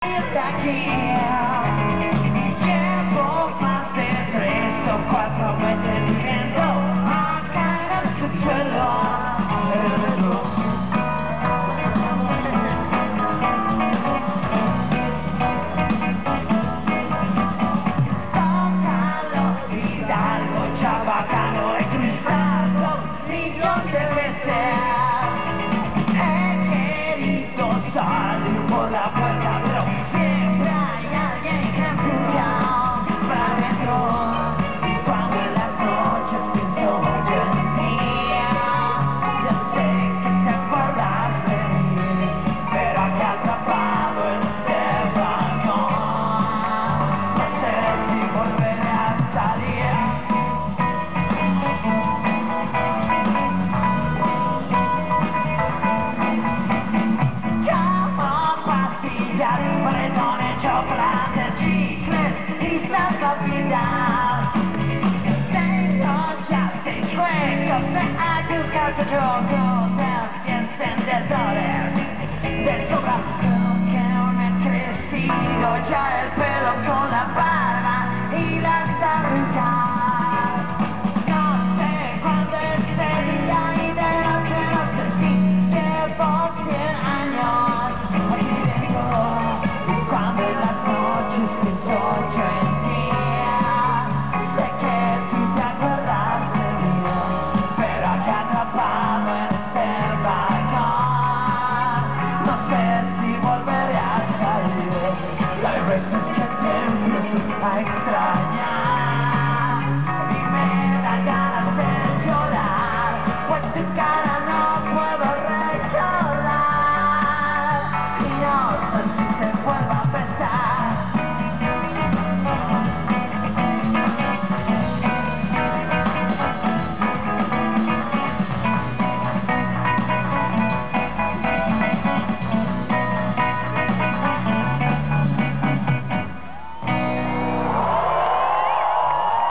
Llevo más de 3 o 4 meses viendo acá en su suelo el reloj. Tócalo, Hidalgo, Chabacano, en mis brazos, millón de veces. He querido salir por la puerta, pero siempre hay alguien que empuja para adentro. Cuando en las noches pienso en mí, ya sé que te acuerdas de mí, pero aquí atrapado en este vagón, no sé si volveré a salir. Bretones, chocolates, chicles y salsa final. Tengo ya 6 juegos de agricultura, chocos y encendedores de sobra. Creo que aún he crecido ya el pelo con la barba.